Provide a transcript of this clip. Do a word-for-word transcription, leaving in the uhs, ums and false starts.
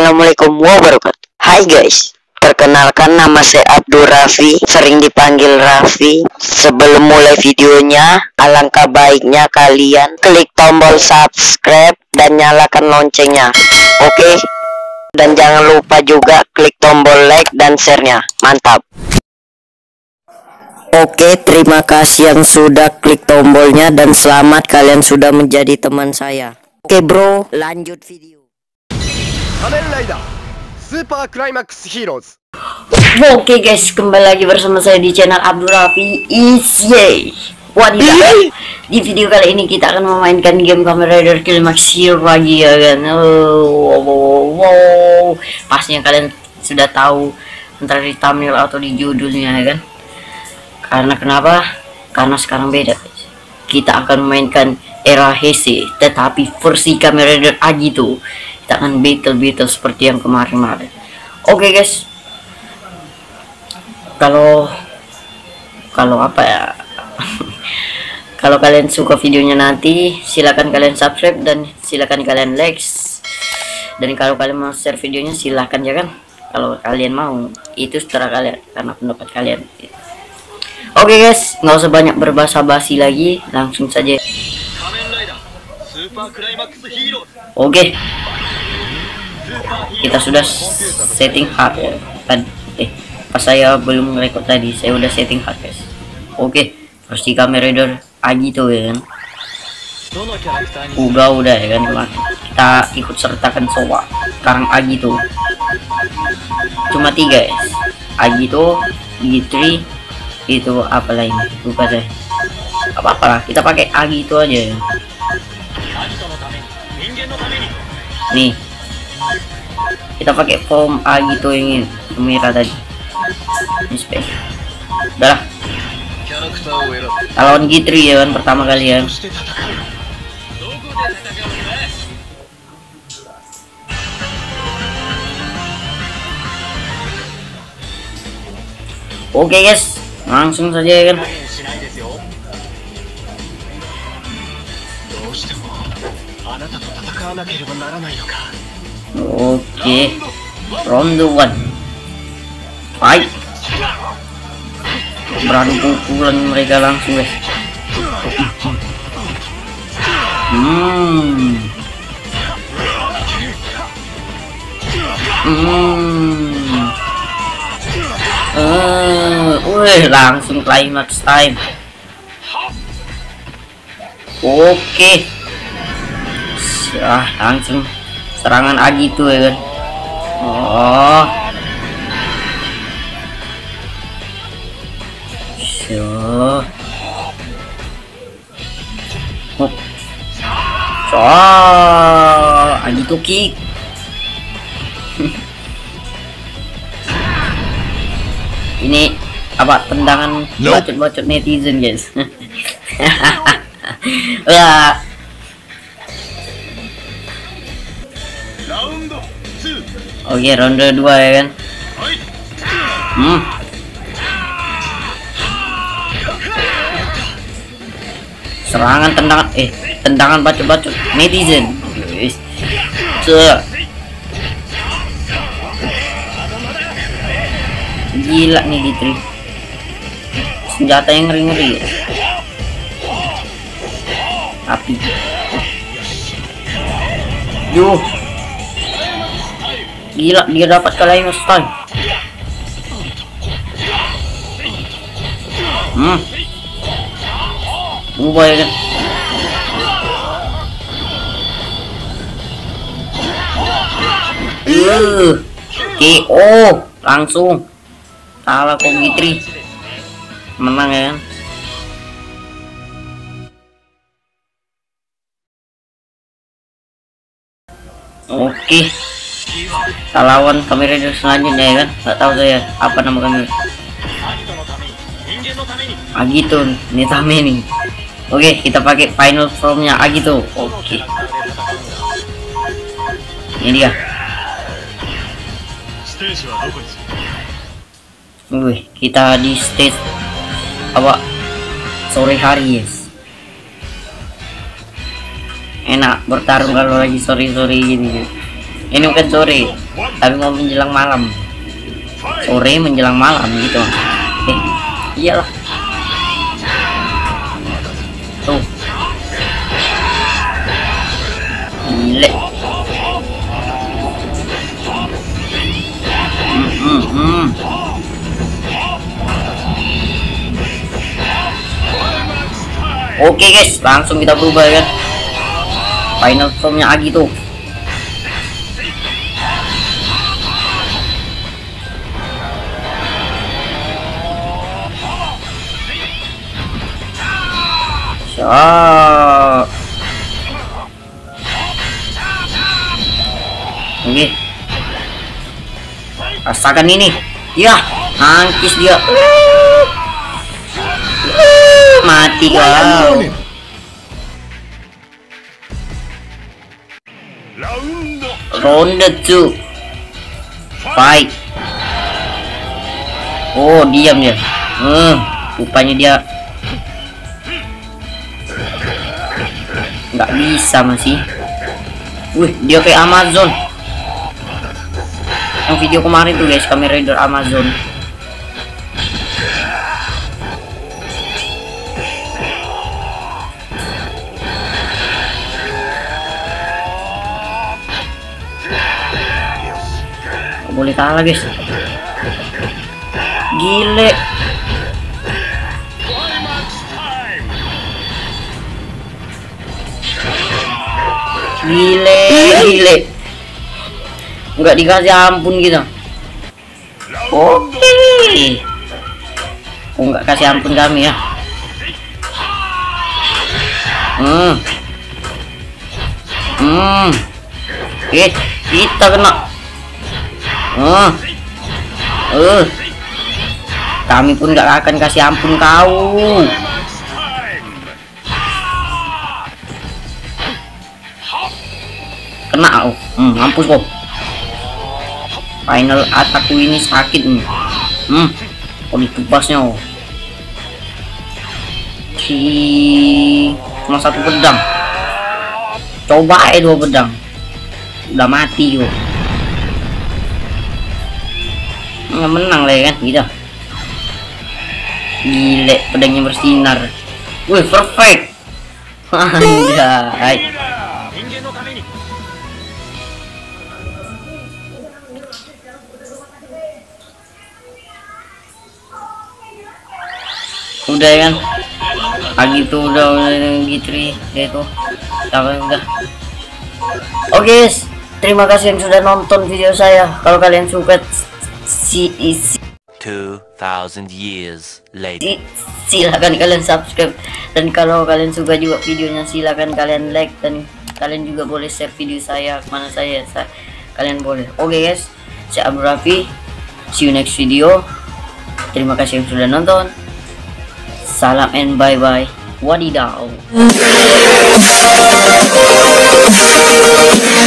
Assalamualaikum warahmatullahi wabarakatuh. Hai guys, perkenalkan nama saya Abdul Raffi, sering dipanggil Raffi. Sebelum mulai videonya, alangkah baiknya kalian klik tombol subscribe dan nyalakan loncengnya. Oke? Dan jangan lupa juga klik tombol like dan share-nya. Mantap. Oke, terima kasih yang sudah klik tombolnya dan selamat kalian sudah menjadi teman saya. Oke bro, lanjut video. Kamen Rider Super Climax Heroes. Oke guys, kembali lagi bersama saya di channel Abdul Raffi Isyay. Wadidaw. Di video kali ini kita akan memainkan game Kamen Rider Climax Heroes lagi ya kan. Oh, wow, wow, wow. Pastinya kalian sudah tahu antara di thumbnail atau di judulnya ya kan. Karena kenapa? Karena sekarang beda. Kita akan memainkan era Heisei, tetapi versi Kamen Rider Agito. Kita akan battle-battle seperti yang kemarin-kemarin. Oke guys. Kalau kalau apa ya? Kalau kalian suka videonya nanti, silakan kalian subscribe dan silakan kalian like. Dan kalau kalian mau share videonya silakan ya kan. Kalau kalian mau, itu seterah kalian karena pendapat kalian. Oke guys, nggak usah banyak berbasa-basi lagi, langsung saja. Oke, kita sudah setting hard ya. Eh, pas saya belum record tadi, saya udah setting hard guys. Oke, versi Kamen Rider Agito ya kan. Uga udah ya kan kemarin. Kita ikut sertakan Sowa. Sekarang Agito. Cuma tiga guys. Agito, G tiga. Itu apa lain lupa saya, apa apa lah, kita pakai Agi itu aja ya. Nih kita pakai form Agi itu yang ini merah tadi ini spek. Udah lah, lawan G tiga ya kan pertama kali ya. Oke guys, langsung saja ya kan. Oke, round one fight. Beradu pukulan mereka langsung guys. Hmm. Hmm. Uh, wih, langsung climax time. Oke, ah, langsung serangan Agito ya kan. Oh, so, oh, so, Agito kick. Ini apa tendangan bacot-bacot netizen guys. Ya. Oke, ronde dua ya kan. Hmm. Serangan tendangan eh tendangan bacot-bacot netizen. Guys. So. Gila nih Gitri, senjata yang ngeri-ngeri ya. Api. Yuh. Gila, dia dapat kalian stun. Hmm. Ubah ya kan. Uh. K O langsung. Salah kok Gitri menang ya kan. Oke, kita lawan Kamen Rider selanjutnya ya kan. Nggak tahu saya apa nama Kamen Agito Nitame nih. Oke, kita pakai final formnya Agito. Oke, ini dia. Wih, kita di stage apa sore hari yes. Enak bertarung kalau lagi sore-sore gini. Ini bukan sore, tapi mau menjelang malam. Sore menjelang malam gitu. Eh, iyalah. Tuh. Gile. Hmm, hmm, hmm. Oke guys, langsung kita berubah kan. Final formnya Agi tuh. Siap. Oke. Rasakan ini. Ya, angkis dia. Mati kau. Ronde two. Fight. Oh, diam dia. Hmm, rupanya dia nggak bisa masih. Wih, dia kayak Amazon. Yang video kemarin tuh guys, Kamen Rider Amazon. Gak boleh kalah guys. Gile. Gile, gile. Nggak dikasih ampun gitu. Oke. Oh, nggak kasih ampun kami ya. Hmm. Hmm. Eh, kita kena. Hmm. Uh. Kami pun nggak akan kasih ampun kau. Kena. Oh. Hmm, mampus kok. Final attackku ini sakit nih. Hmm, oh ditubasnya. Oh, si cuma satu pedang. Coba eh dua pedang, udah mati yo. Nggak menang lah ya kan gitu. Gile, pedangnya bersinar. Wih, perfect. Anjay. Udah ya kan, pagi tuh udah udah gitu ya itu, sampai udah. Oke guys, terima kasih yang sudah nonton video saya. Kalau kalian suka si isi two thousand years later, silakan kalian subscribe, dan kalau kalian suka juga videonya silakan kalian like, dan kalian juga boleh share video saya kemana saya, saya kalian boleh. Oke guys, saya Abdul Raffi, see you next video. Terima kasih yang sudah nonton. Salam and bye bye. Wadidaw.